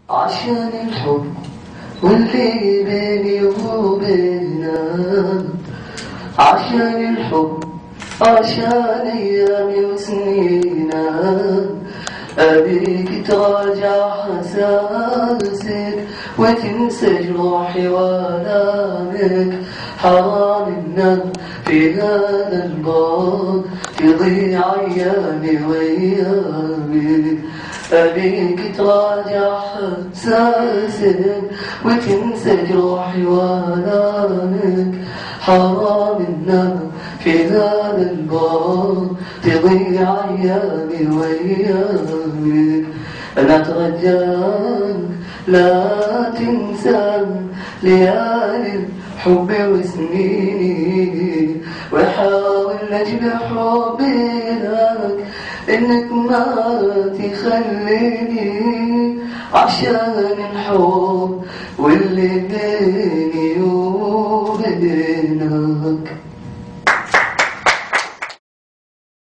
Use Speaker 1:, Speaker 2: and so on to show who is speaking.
Speaker 1: عشان الحب واللي بيني وبينك، عشان الحب، عشان أيامي وسنينك، أبيك تراجع حساسك وتنسى جروحي وآلامك. حرام إنك في هذا البعد تضيع أيامي وأيامك. أبيك تراجع حساسك وتنسى جروحي وآلامك. حرام إنك في هذا البعد تضيع أيامي وأيامك. أنا أترجاك لا تنسى ليالي الحب وسنيني، وحاول أجل حبي لك إنك ما تخليني. عشان الحب واللي بيني وبينك.